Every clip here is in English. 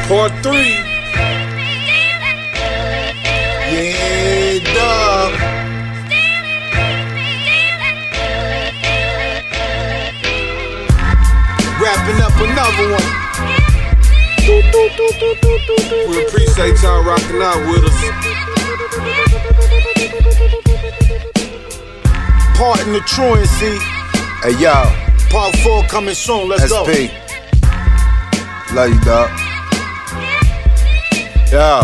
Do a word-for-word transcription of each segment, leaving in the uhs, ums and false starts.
Part three. Yeah, dog. Wrapping up another one. We appreciate y'all rocking out with us. Part in the truancy. Hey, yo. Part four coming soon. Let's S P. go. Love you, dog. Yo.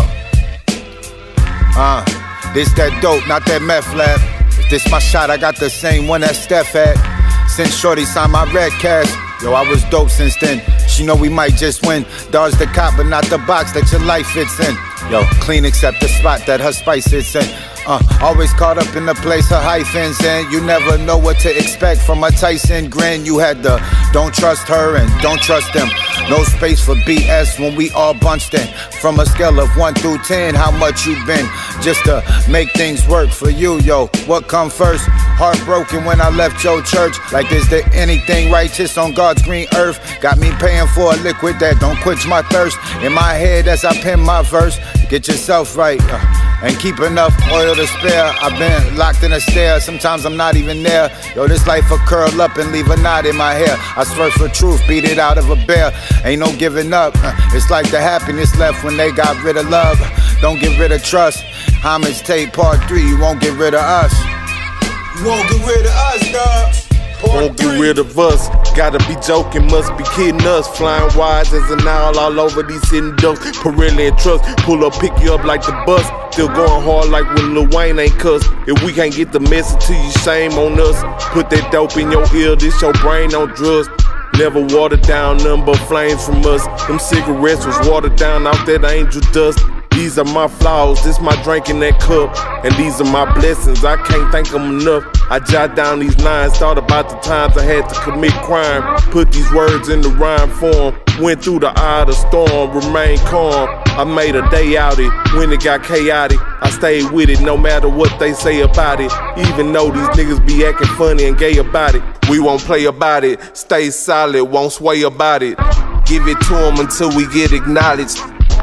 Uh, this that dope, not that meth lab. If this my shot, I got the same one that Steph had. Since Shorty signed my red cash, yo, I was dope since then. She know we might just win. Dodge the cop, but not the box that your life fits in. Yo, clean except the spot that her spice sits in. Uh, always caught up in the place her hyphens in. You never know what to expect from a Tyson grin. You had the don't trust her and don't trust them. No space for B S when we all bunched in. From a scale of one through ten, how much you been? Just to make things work for you, yo. What come first? Heartbroken when I left your church. Like, is there anything righteous on God's green earth? Got me paying for a liquid that don't quench my thirst. In my head as I pen my verse, get yourself right. Uh, And keep enough oil to spare. I've been locked in a stare, sometimes I'm not even there. Yo, this life will curl up and leave a knot in my hair. I search for truth, beat it out of a bear. Ain't no giving up. It's like the happiness left when they got rid of love. Don't get rid of trust. Homage tape part three, you won't get rid of us. You won't get rid of us, dog. Won't get rid of us. Gotta be joking, must be kidding us. Flying wise as an owl all over these hidden ducks. Pirelli and trucks, pull up, pick you up like the bus. Still going hard like when Lil Wayne ain't cuss. If we can't get the message to you, shame on us. Put that dope in your ear, this your brain on drugs. Never watered down, none but flames from us. Them cigarettes was watered down off that angel dust. These are my flaws, this my drink in that cup. And these are my blessings, I can't thank them enough. I jot down these lines, thought about the times I had to commit crime. Put these words in the rhyme form. Went through the eye of the storm, remained calm. I made a day out it, when it got chaotic. I stayed with it no matter what they say about it. Even though these niggas be acting funny and gay about it. We won't play about it, stay solid, won't sway about it. Give it to them until we get acknowledged.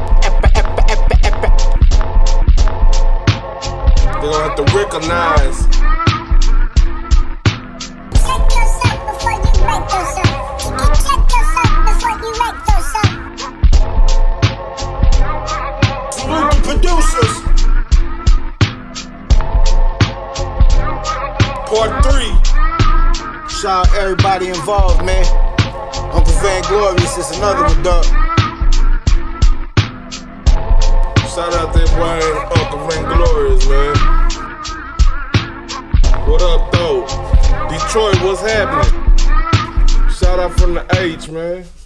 They gonna have to recognize. Check yourself before you wreck yourself. Check yourself before you wreck yourself. Salute the producers. Part three. Shout out everybody involved, man. Uncle Vanglorious is another one, dog. Shout out that boy, Uncle Vanglorious, man. What up, though? Detroit, what's happening? Shout out from the H, man.